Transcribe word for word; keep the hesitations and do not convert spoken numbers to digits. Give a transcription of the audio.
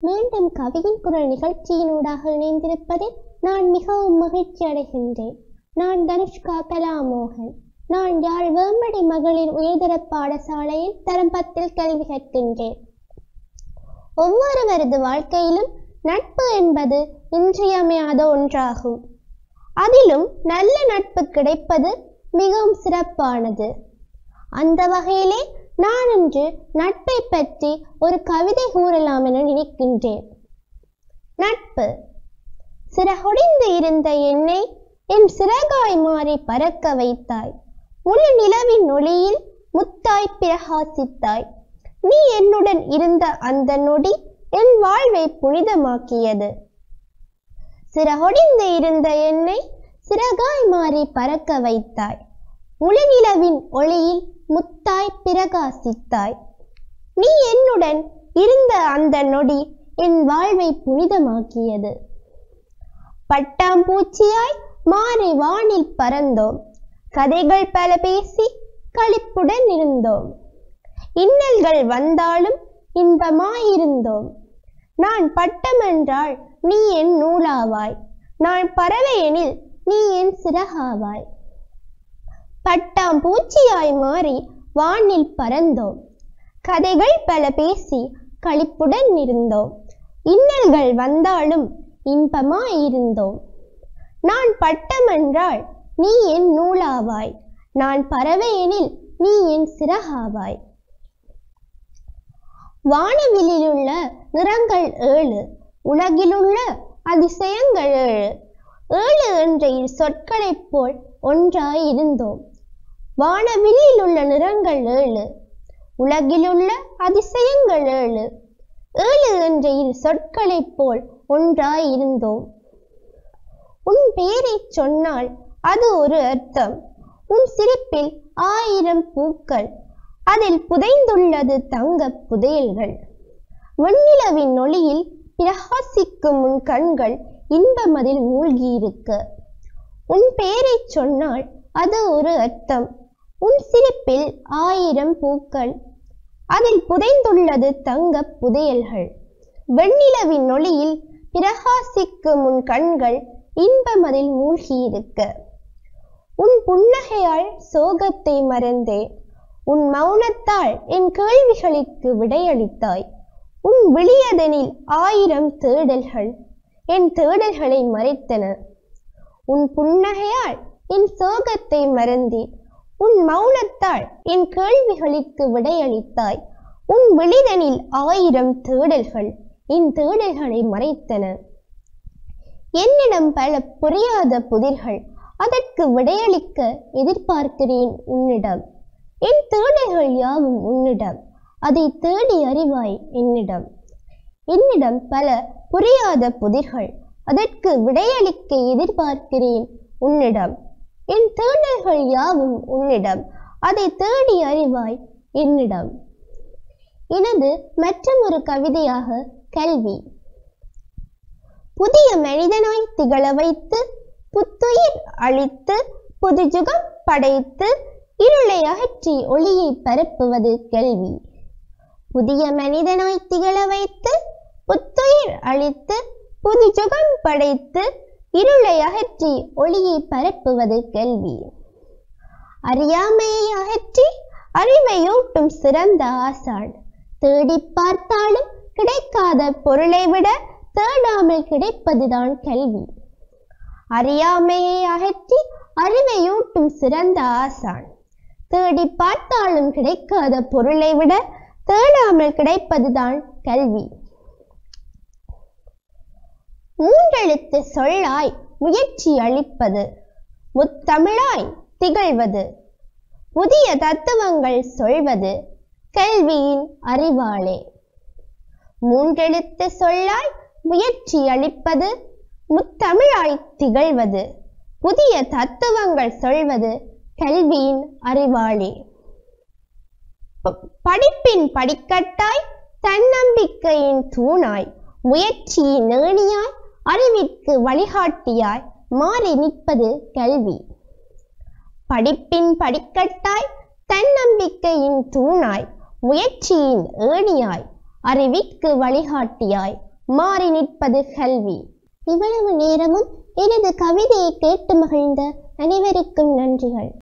மீண்டும் கவியின் குரல் நிகழ்ச்சியினூடாக இணைந்திருப்பதில் நான் மிகவும் மகிழ்ச்சி அடைகின்றேன். நான் தனுஷ்கா கலாமோகன். நான் யாழ் வேம்படி மகளிர் உயர்தர பாடசாலையில் தரம் பத்தில் கல்வி கற்கின்றேன். ஒவ்வொருவரது வாழ்க்கையிலும் நட்பு என்பது இன்றியமையாத ஒன்றாகும். அதிலும் நல்ல நட்பு கிடைப்பது மிகவும் சிறப்பானது. அந்த வகையிலே நான் இன்று நட்பை பற்றி ஒரு கவிதை கூறலாம் என நினைக்கின்றேன். நட்பு. சிறகொடிந்து இருந்த என்னை என் சிறகாய் மாறி பறக்க வைத்தாய். முழு நிலவின் ஒளியில் முத்தாய் பிரகாசித்தாய். நீ என்னுடன் இருந்த அந்த நொடி என் வாழ்வை புனிதமாக்கியது. சிறகொடிந்து இருந்த என்னை சிறகாய் மாறி பறக்க வைத்தாய். முழு நிலவின் ஒளியில் முத்தாய் பிரகாசித்தாய். நீ என்னுடன் இருந்த அந்த நொடி என் வாழ்வை புனிதமாக்கியது. பட்டாம்பூச்சியாய் மாறி வானில் பறந்தோம். கதைகள் பல பேசி களிப்புடன் இருந்தோம். இன்னல்கள் வந்தாலும் இன்பமாயிருந்தோம். நான் பட்டமென்றால் நீ என் நூலாவாய். நான் பறவை எனில் நீ என் சிறகாவாய். பட்டாம் பூச்சியாய் மாறி வானில் பறந்தோம். கதைகள் பல பேசி களிப்புடன் இருந்தோம். இன்னல்கள் வந்தாலும் இன்பமாயிருந்தோம். நான் பட்டமென்றால் நீ என் நூலாவாய். நான் பறவை எனில் நீ என் சிறகாவாய். வானவிலுள்ள நிறங்கள் ஏழு, உலகிலுள்ள அதிசயங்கள் ஏழு. ஏழு என்ற இரு சொற்களைப் போல் ஒன்றாய் இருந்தோம். வானவில்லில் உள்ள நிறங்கள் ஏழு, உலகிலுள்ள அதிசயங்கள் ஏழு. ஏழு என்ற இரு சொற்களைப் போல் ஒன்றாய் இருந்தோம். உன் பெயரை சொன்னால் அது ஒரு அர்த்தம். உன் சிரிப்பில் ஆயிரம் பூக்கள், அதில் புதைந்துள்ளது தங்க புதையல்கள். வெண்ணிலவின் ஒளியில் பிரகாசிக்கும் உன் கண்கள் இன்பமதில் மூழ்கியிருக்க. உன் பெயரை சொன்னால் அது ஒரு அர்த்தம். உன் சிரிப்பில் ஆயிரம் பூக்கள், அதில் புதைந்துள்ளது தங்க புதையல்கள். வெண்ணிலவின் ஒளியில் பிரகாசிக்கும் உன் கண்கள் இன்பமதில் மூழ்கியிருக்க. உன் புன்னகையால் சோகத்தை மறந்தேன். உன் மௌனத்தால் என் கேள்விகளுக்கு விடையளித்தாய். உன் விழியதனில் ஆயிரம் தேடல்கள் என் தேடல்களை மறைத்தன. உன் புன்னகையால் என் சோகத்தை மறந்தேன். உன் மௌனத்தால் என் கேள்விகளுக்கு விடையளித்தாய். உன் விழிதனில் ஆயிரம் தேடல்கள் என் தேடல்களை மறைத்தன. என்னிடம் பல புரியாத புதிர்கள், அதற்கு விடையளிக்க எதிர்பார்க்கிறேன் உன்னிடம். என் தேடல்கள் யாவும் உன்னிடம், அதை தேடி அறிவாய் என்னிடம். என்னிடம் பல புரியாத புதிர்கள், அதற்கு விடையளிக்க எதிர்பார்க்கிறேன் உன்னிடம். என் தேடல்கள் யாவும் உன்னிடம், அதை தேடி அறிவாய் என்னிடம். எனது மற்றொரு கவிதையாக கல்வி. புதிய மனிதனாய் திகழ வைத்து புத்துயிர் அளித்து புதுயுகம் படைத்து இருளை அகற்றி ஒளியை பரப்புவது கல்வி. புதிய மனிதனாய் திகழ வைத்து புத்துயிர் அளித்து புதுயுகம் படைத்து இருளை அகற்றி ஒளியை பரப்புவது கல்வி. அறியாமையை அகற்றி அறிவையூட்டும் சிறந்த ஆசான். தேடி பார்த்தாலும் கிடைக்காத பொருளை விட தேடாமல் கிடைப்பதுதான் கல்வி. அறியாமையை அகற்றி அறிவையூட்டும் சிறந்த ஆசான். தேடி பார்த்தாலும் கிடைக்காத பொருளை விட தேடாமல் கிடைப்பதுதான் கல்வி. மூன்றெழுத்து சொல்லாய் முயற்சி அளிப்பது, முத்தமிழாய் திகழ்வது, புதிய தத்துவங்கள் சொல்வது கல்வியின் அறிவாளே. மூன்றெழுத்து சொல்லாய் முயற்சி அளிப்பது, முத்தமிழாய் திகழ்வது, புதிய தத்துவங்கள் சொல்வது கல்வியின் அறிவாளே. படிப்பின் படிக்கட்டாய் தன்னம்பிக்கையின் தூணாய் முயற்சியின் ஏணியாய் அறிவிற்கு வழிகாட்டியாய் மாறி நிற்பது கல்வி. படிப்பின் படிக்கட்டாய் தன்னம்பிக்கையின் தூணாய் முயற்சியின் ஏணியாய் அறிவிற்கு வழிகாட்டியாய் மாறி நிற்பது கல்வி. இவ்வளவு நேரமும் எனது கவிதையை கேட்டு மகிழ்ந்த அனைவருக்கும் நன்றிகள்.